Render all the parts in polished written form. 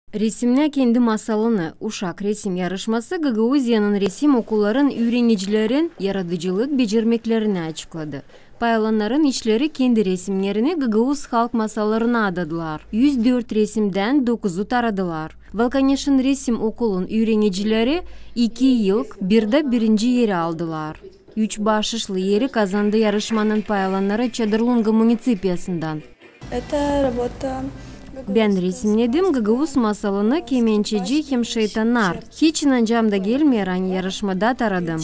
Resimne kendi masalını Uşak resim yarışması Gagavuzya'nın resim okulların öğrencilerin yaratıcılık becermeklerini açıkladı. Paylanların işleri kendi resimlerini Gagavuz halk masallarına adadılar. 104 resimden 9'u taradılar. Valkanyaş'ın resim okulun öğrencileri 2 yıl birinci yeri aldılar. 3 bahşişli yeri kazandı yarışmanın paylanları Çadırlunga munisipiyasından. Ben resimledim Gagavuz masalını kemençeci hem şeytanlar. Hiç inancam da gelmeyen yarışmada taradım.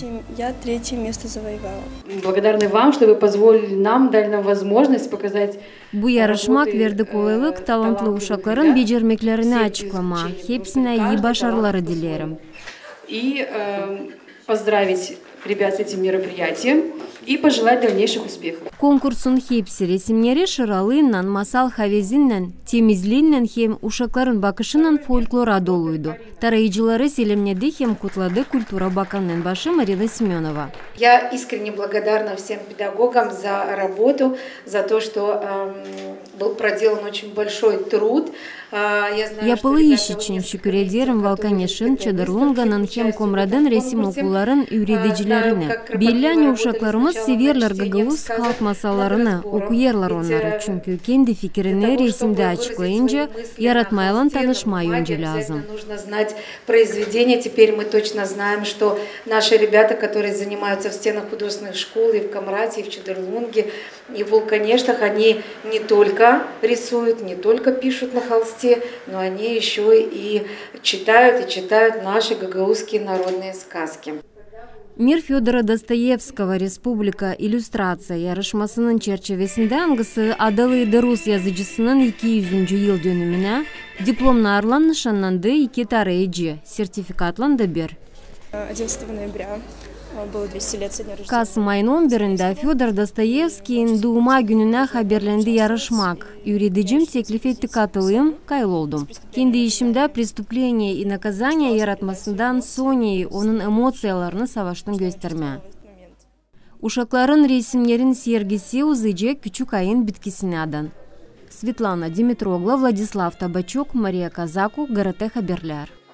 Благодарны вам, что вы позволили нам, дали нам возможность показать. Bu yarışmak verdi kolaylık talantlı uşakların becermeklerini açıklama. Hepsine iyi başarılar dilerim. И поздравить ребят с этим мероприятием и пожелать дальнейших успехов. Konkursun hepsi resimleri şıralığıyla, masal haveziyle, temizliğiyle hem uşakların bakışının folklora doluydu. Tarayıcıları selamladı hem kutladı Kültüra Bakanı'nın başı Marina Semenova. Я искренне благодарна всем педагогам за работу, за то, что был проделан очень большой труд. Yapılı iş için şükür ederim Valkanyaş'ın, Çadırlunga'nın hem Komrad'ın resim okulların öğreticilerine. Belli uşaklarımız severler Gagavuz halk masallarını, okuyarlar onları. Çünkü kendi fikrini resimde açıklayınca yaratmayla tanışmayınca lazım. Теперь мы точно знаем, что наши ребята, которые занимаются в стенах художественных школ и в Комрате, и в Чадырлунге, и в Вулканештах, они не только рисуют, не только пишут на холсте, но они еще и читают наши гагаузские народные сказки. Mir Fyodora Dostoyevskого Respublika illüstrasiya yarışmasının çerçevesinde hangisi Adalı'da Rus yazıcısının 200. yıl dönümüne diplomlarla nişanlandığı 2 tarayıcı sertifikatlandı bir. 11 ноября было 200 лет со дня рождения. Kasım ayının 11'inde Fyodor Dostoyevski'nin doğuma gününe haberlendi yarışmak. Üreticim teklif etti katılayım, kayıloldum. Kendi işimde преступление и наказание yaratmasından sonra onun emosiyalarını savaştım gösterme. Uşakların resimlerin sergisi uzayacak küçük ayın bitkisine adan. Svetlana Dimitrogla, Vladislav Tabachuk, Maria Kazaku, GRT Haberler.